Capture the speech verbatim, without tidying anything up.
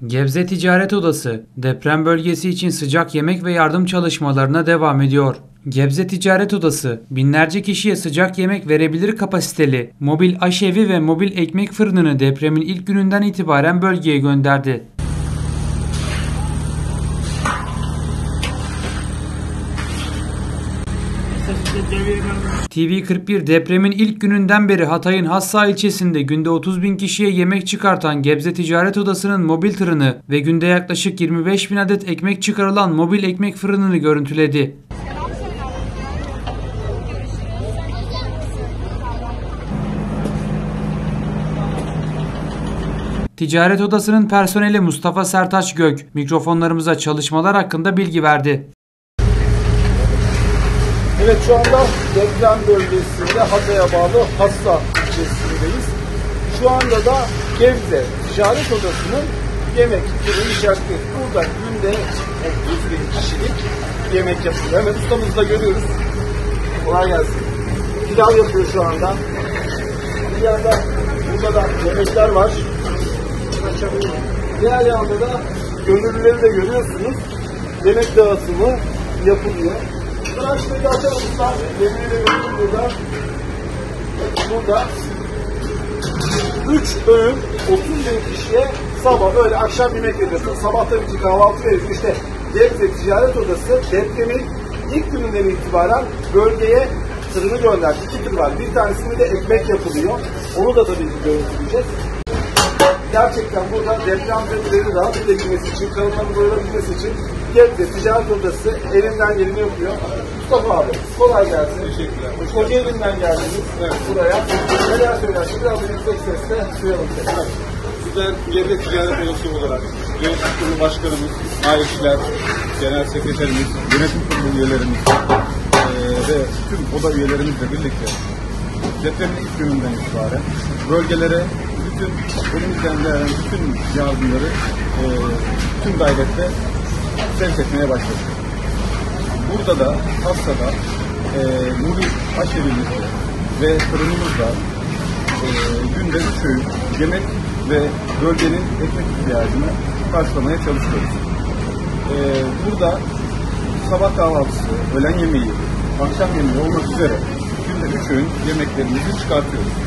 Gebze Ticaret Odası, deprem bölgesi için sıcak yemek ve yardım çalışmalarına devam ediyor. Gebze Ticaret Odası, binlerce kişiye sıcak yemek verebilir kapasiteli mobil aşevi ve mobil ekmek fırınını depremin ilk gününden itibaren bölgeye gönderdi. T V kırk bir depremin ilk gününden beri Hatay'ın Hassa ilçesinde günde otuz bin kişiye yemek çıkartan Gebze Ticaret Odası'nın mobil tırını ve günde yaklaşık yirmi beş bin adet ekmek çıkarılan mobil ekmek fırınını görüntüledi. Ticaret Odası'nın personeli Mustafa Sertaç Gök mikrofonlarımıza çalışmalar hakkında bilgi verdi. Evet, şu anda deprem bölgesinde Hatay'a bağlı Hassa ilçesindeyiz. Şu anda da Gebze Ticaret Odası'nın yemek fırını içerisindeyiz. Burada günde otuz bin kişilik yemek yapılıyor. Hemen ustamızı da görüyoruz. Kolay gelsin. Pilav yapıyor şu anda. Bir yanda burada da yemekler var. Diğer yanda da gönüllüleri de görüyorsunuz. Yemek dağıtımı yapılıyor. Şurayı da açalım usta. Yemeği de gördüm burada. Burada üç öğün otuz bin kişiye sabah öyle akşam yemek veriyorsunuz. Sabah tabii ki kahvaltı veriyorsunuz. İşte Gebze Ticaret Odası depremin ilk gününden itibaren bölgeye tırını gönderdi. İki tır var. Bir tanesinde de ekmek yapılıyor. Onu da tabii ki görüntüleyeceğiz. Gerçekten burada depremzedeleri rahat edebilmesi için, kanıtlarını doyurabilmesi için Gebze Ticaret Odası elinden geleni yapıyor. Mustafa abi, kolay gelsin. Teşekkürler. Kocaeli'nden geldiniz evet. Buraya. Neler söylersiniz? Biraz da yüksek sesle duyalım seni. Evet. Bizler Gebze Ticaret Odası olarak Yönetim Kurulu Başkanımız, Naipçiler, Genel Sekreterimiz, Yönetim Kurulu üyelerimiz e, ve tüm oda üyelerimizle birlikte depremin ilk gününden itibaren bölgelere bütün elimizden gelen bütün yardımları e, tüm gayrette sevk etmeye başladık. Burada da Hassa'da e, mobil aşevimizde ve fırınımızda e, günde üç öğün yemek ve bölgenin ekmek ihtiyacını karşılamaya çalışıyoruz. E, burada sabah kahvaltısı, öğlen yemeği, akşam yemeği olmak üzere günde üç öğün yemeklerimizi çıkartıyoruz.